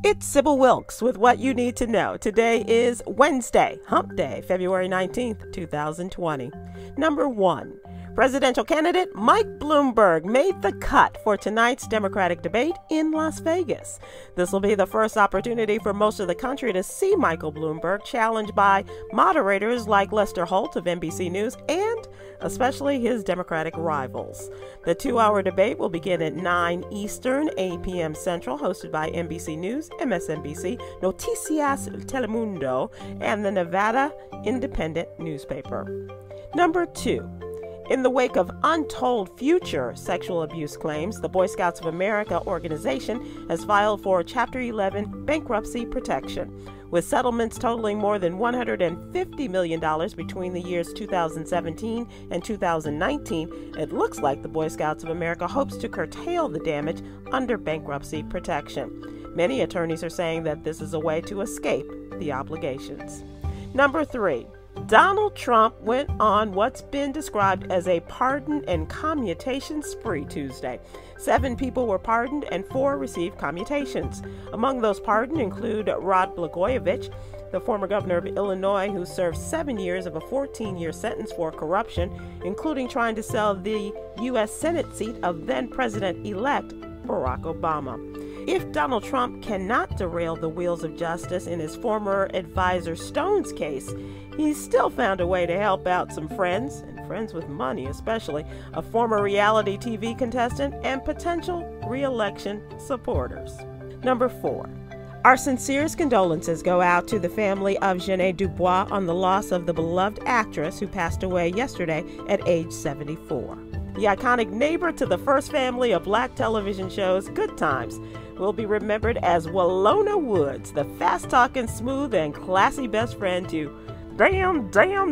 It's Sybil Wilkes with what you need to know. Today is Wednesday, Hump Day, February 19th, 2020. Number 1. Presidential candidate Mike Bloomberg made the cut for tonight's Democratic debate in Las Vegas. This will be the first opportunity for most of the country to see Michael Bloomberg challenged by moderators like Lester Holt of NBC News and especially his Democratic rivals. The 2-hour debate will begin at 9 Eastern, 8 p.m. Central, hosted by NBC News, MSNBC, Noticias Telemundo, and the Nevada Independent newspaper. Number 2. In the wake of untold future sexual abuse claims, the Boy Scouts of America organization has filed for Chapter 11 bankruptcy protection. With settlements totaling more than $150 million between the years 2017 and 2019, it looks like the Boy Scouts of America hopes to curtail the damage under bankruptcy protection. Many attorneys are saying that this is a way to escape the obligations. Number 3. Donald Trump went on what's been described as a pardon and commutation spree Tuesday. 7 people were pardoned and 4 received commutations. Among those pardoned include Rod Blagojevich, the former governor of Illinois, who served 7 years of a 14-year sentence for corruption, including trying to sell the U.S. Senate seat of then-President-elect Barack Obama. If Donald Trump cannot derail the wheels of justice in his former advisor Stone's case, he's still found a way to help out some friends, and friends with money especially, a former reality TV contestant, and potential re-election supporters. Number 4. Our sincerest condolences go out to the family of Ja'Net DuBois on the loss of the beloved actress who passed away yesterday at age 74. The iconic neighbor to the first family of black television shows Good Times will be remembered as Walona Woods, the fast-talking, smooth, and classy best friend to damn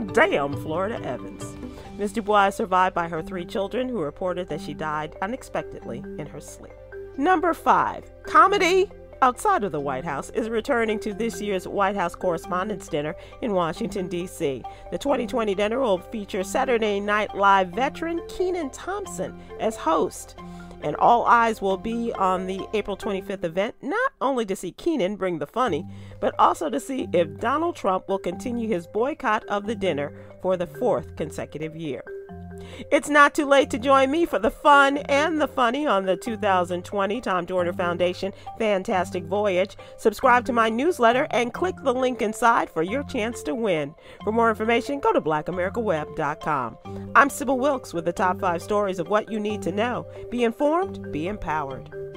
Florida Evans. Ms. DuBois is survived by her 3 children, who reported that she died unexpectedly in her sleep. Number 5. Comedy outside of the White House is returning to this year's White House Correspondents' Dinner in Washington, D.C. The 2020 dinner will feature Saturday Night Live veteran Kenan Thompson as host. And all eyes will be on the April 25th event, not only to see Kenan bring the funny, but also to see if Donald Trump will continue his boycott of the dinner for the 4th consecutive year. It's not too late to join me for the fun and the funny on the 2020 Tom Dorner Foundation Fantastic Voyage. Subscribe to my newsletter and click the link inside for your chance to win. For more information, go to blackamericaweb.com. I'm Sybil Wilkes with the top 5 stories of what you need to know. Be informed, be empowered.